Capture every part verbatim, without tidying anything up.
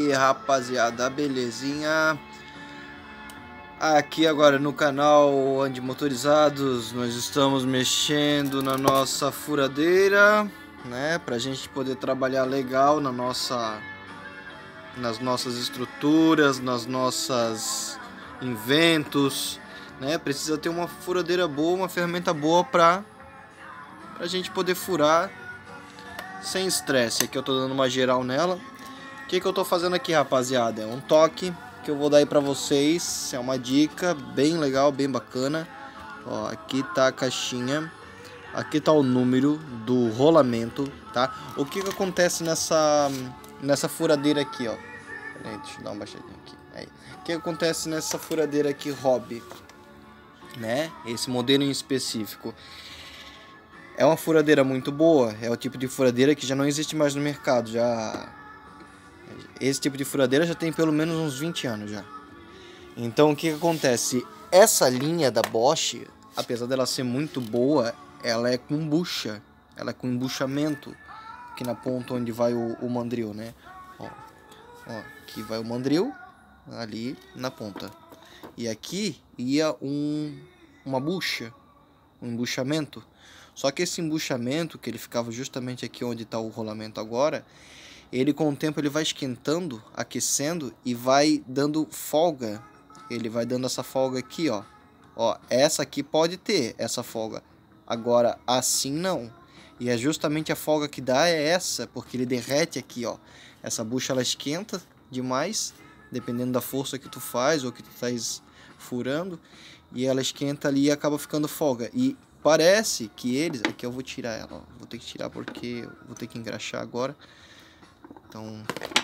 aí, rapaziada, belezinha? Aqui agora no canal Ande Motorizados, nós estamos mexendo na nossa furadeira, né, pra gente poder trabalhar legal na nossa nas nossas estruturas, nas nossas inventos, né? Precisa ter uma furadeira boa, uma ferramenta boa pra pra gente poder furar sem estresse. Aqui eu tô dando uma geral nela. O que que eu tô fazendo aqui, rapaziada? É um toque que eu vou dar aí pra vocês. É uma dica bem legal, bem bacana. Ó, aqui tá a caixinha. Aqui tá o número do rolamento, tá? O que que acontece nessa nessa furadeira aqui, ó? Pera aí, deixa eu dar uma baixadinha aqui. Aí. O que acontece nessa furadeira aqui, Hobby, né? Esse modelo em específico. É uma furadeira muito boa, é o tipo de furadeira que já não existe mais no mercado, já esse tipo de furadeira já tem pelo menos uns vinte anos já. Então o que que acontece? Essa linha da Bosch, apesar dela ser muito boa, ela é com bucha, ela é com embuchamento aqui na ponta onde vai o, o mandril, né? Ó, ó, aqui vai o mandril, ali na ponta. E aqui ia um, uma bucha, um embuchamento. Só que esse embuchamento, que ele ficava justamente aqui onde está o rolamento agora, ele com o tempo ele vai esquentando, aquecendo e vai dando folga. Ele vai dando essa folga aqui, ó. Ó, essa aqui pode ter essa folga. Agora, assim não. E é justamente a folga que dá é essa, porque ele derrete aqui, ó. Essa bucha ela esquenta demais, dependendo da força que tu faz ou que tu estás furando. E ela esquenta ali e acaba ficando folga. E parece que eles... Aqui eu vou tirar ela, ó. Vou ter que tirar porque eu vou ter que engraxar agora. Então...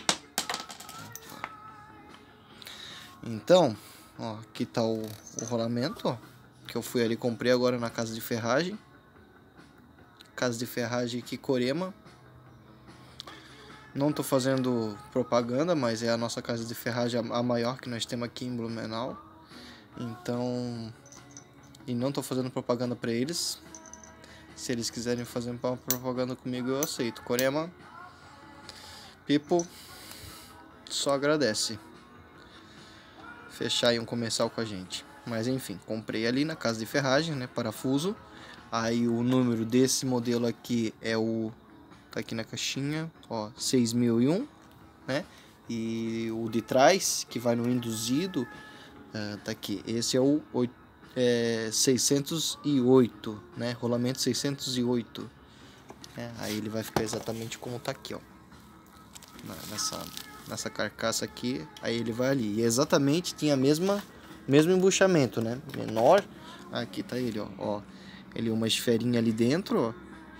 Então, ó, aqui tá o, o rolamento, ó. Que eu fui ali, comprei agora na casa de ferragem. Casa de ferragem aqui, Corema. Não tô fazendo propaganda, mas é a nossa casa de ferragem a maior que nós temos aqui em Blumenau. Então... E não tô fazendo propaganda pra eles. Se eles quiserem fazer uma propaganda comigo, eu aceito. Corema, people, só agradece. Fechar aí um comercial com a gente. Mas enfim, comprei ali na casa de ferragem, né? Parafuso. Aí o número desse modelo aqui é o... Tá aqui na caixinha, ó, seis mil e um, né? E o de trás, que vai no induzido, uh, tá aqui. Esse é o oito. É, seiscentos e oito, né? Rolamento seiscentos e oito. É, aí ele vai ficar exatamente como tá aqui, ó. Nessa, nessa carcaça aqui, aí ele vai ali. E exatamente tinha a mesma, mesmo embuchamento, né? Menor. Aqui tá ele, ó. ó. Ele uma esferinha ali dentro, ó.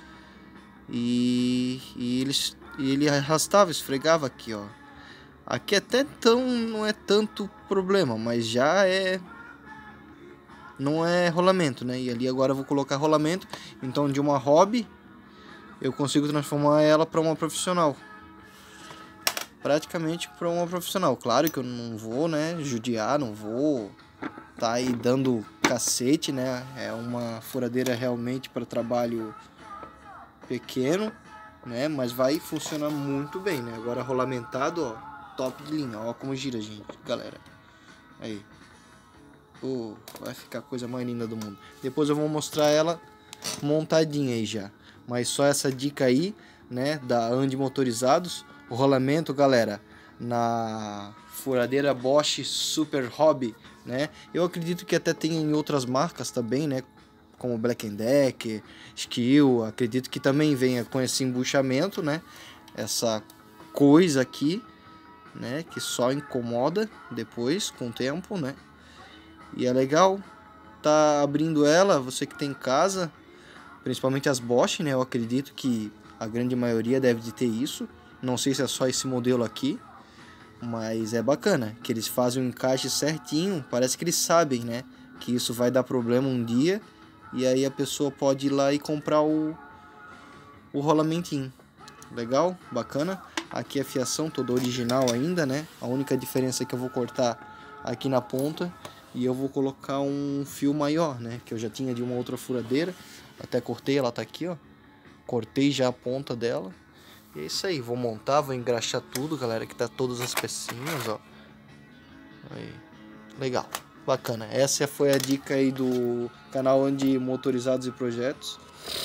E, e, ele, e ele arrastava, esfregava aqui, ó. Aqui até então não é tanto problema, mas já é... Não é rolamento, né? E ali agora eu vou colocar rolamento. Então de uma hobby eu consigo transformar ela para uma profissional. Praticamente para uma profissional. Claro que eu não vou, né, judiar, não vou tá aí dando cacete, né? É uma furadeira realmente para trabalho pequeno, né? Mas vai funcionar muito bem, né? Agora rolamentado, ó, top de linha. Ó como gira, gente, galera. Aí. Oh, vai ficar a coisa mais linda do mundo. Depois eu vou mostrar ela montadinha aí já. Mas só essa dica aí, né, da Ande Motorizados. O rolamento, galera, na furadeira Bosch Super Hobby, né? Eu acredito que até tem em outras marcas também, né? Como Black and Decker, Skil. Acredito que também venha com esse embuchamento, né? Essa coisa aqui, né? Que só incomoda depois, com o tempo, né? E é legal tá abrindo ela, você que tem em casa, principalmente as Bosch, né? Eu acredito que a grande maioria deve de ter isso. Não sei se é só esse modelo aqui, mas é bacana que eles fazem um encaixe certinho. Parece que eles sabem, né? Que isso vai dar problema um dia e aí a pessoa pode ir lá e comprar o, o rolamentinho. Legal, bacana. Aqui a fiação toda original ainda, né? A única diferença é que eu vou cortar aqui na ponta. E eu vou colocar um fio maior, né? Que eu já tinha de uma outra furadeira. Até cortei, ela tá aqui, ó. Cortei já a ponta dela. E é isso aí, vou montar, vou engraxar tudo, galera, que tá todas as pecinhas, ó. Aí. Legal, bacana. Essa foi a dica aí do canal Andi Motorizados e Projetos.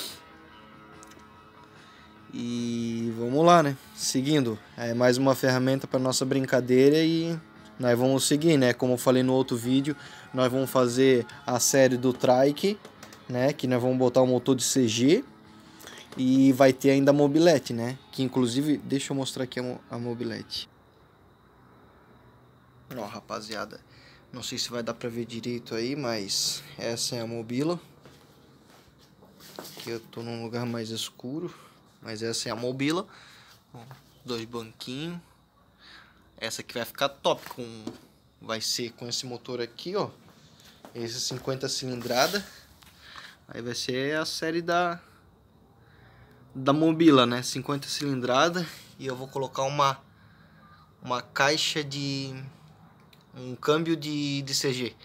E vamos lá, né? Seguindo, é mais uma ferramenta para nossa brincadeira e nós vamos seguir, né? Como eu falei no outro vídeo, nós vamos fazer a série do trike, né? Que nós vamos botar o motor de C G e vai ter ainda a mobilete, né? Que inclusive, deixa eu mostrar aqui a, a mobilete. Ó, rapaziada, não sei se vai dar para ver direito aí, mas essa é a mobila. Aqui eu tô num lugar mais escuro. Mas essa é a mobila, dois banquinhos. Essa aqui vai ficar top, com, vai ser com esse motor aqui, ó. Esse cinquenta cilindrada. Aí vai ser a série da da mobila, né? cinquenta cilindrada. E eu vou colocar uma uma caixa de um câmbio de, de C G.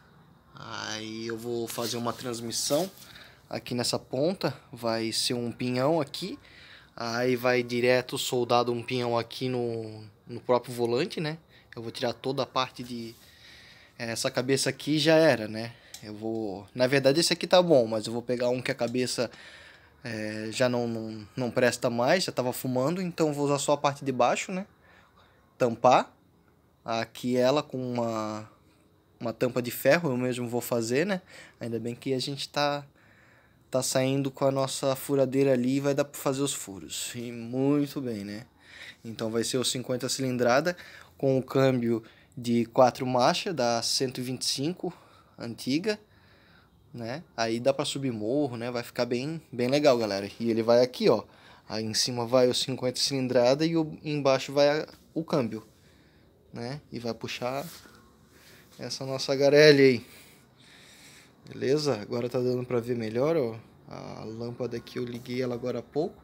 Aí eu vou fazer uma transmissão. Aqui nessa ponta vai ser um pinhão aqui, aí vai direto soldado um pinhão aqui no, no próprio volante, né? Eu vou tirar toda a parte de... Essa cabeça aqui já era, né? Eu vou... Na verdade esse aqui tá bom, mas eu vou pegar um que a cabeça é, já não, não, não presta mais, já tava fumando, então eu vou usar só a parte de baixo, né? Tampar. Aqui ela com uma, uma tampa de ferro, eu mesmo vou fazer, né? Ainda bem que a gente tá... Tá saindo com a nossa furadeira ali e vai dar para fazer os furos. E muito bem, né? Então vai ser o cinquenta cilindrada com o câmbio de quatro marchas da cento e vinte e cinco antiga, né? Aí dá para subir morro, né? Vai ficar bem, bem legal, galera. E ele vai aqui, ó. Aí em cima vai o cinquenta cilindrada e o, embaixo vai a, o câmbio, né? E vai puxar essa nossa garelha aí. Beleza? Agora tá dando pra ver melhor, ó. A lâmpada aqui eu liguei ela agora há pouco.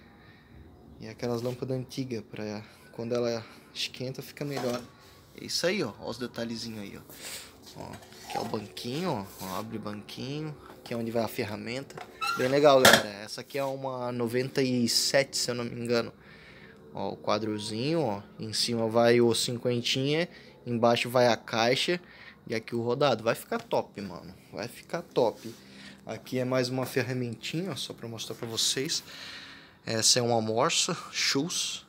E aquelas lâmpadas antigas, pra quando ela esquenta fica melhor. É isso aí, ó. Ó os detalhezinhos aí, ó. Ó, aqui é o banquinho, ó. Ó, abre o banquinho. Aqui é onde vai a ferramenta. Bem legal, galera. Essa aqui é uma noventa e sete, se eu não me engano. Ó, o quadrozinho, ó. Em cima vai o cinquentinha. Embaixo vai a caixa. E aqui o rodado. Vai ficar top, mano. Vai ficar top. Aqui é mais uma ferramentinha, ó, só pra mostrar pra vocês. Essa é uma morsa Shoes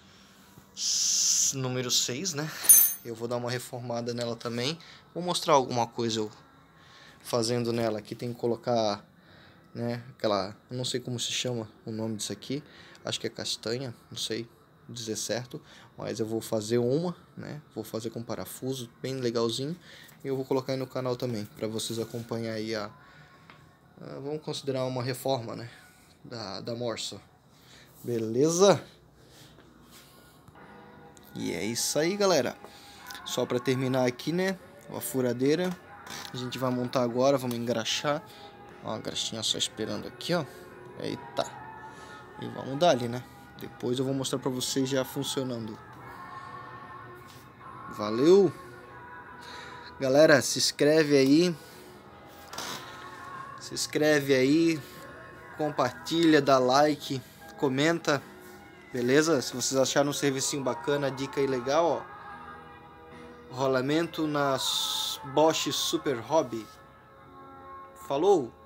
número seis, né? Eu vou dar uma reformada nela também. Vou mostrar alguma coisa eu fazendo nela. Aqui tem que colocar, né, aquela... Eu não sei como se chama o nome disso aqui. Acho que é castanha, não sei dizer certo. Mas eu vou fazer uma, né? Vou fazer com parafuso, bem legalzinho. E eu vou colocar aí no canal também, pra vocês acompanharem aí a... a vamos considerar uma reforma, né? Da, da morsa. Beleza? E é isso aí, galera. Só pra terminar aqui, né? A furadeira. A gente vai montar agora, vamos engraxar. Ó, a graxinha só esperando aqui, ó. Eita. E vamos dar ali, né? Depois eu vou mostrar pra vocês já funcionando. Valeu! Galera, se inscreve aí. Se inscreve aí. Compartilha, dá like, comenta. Beleza? Se vocês acharam um servicinho bacana, dica aí legal, ó. Rolamento na Bosch Super Hobby. Falou!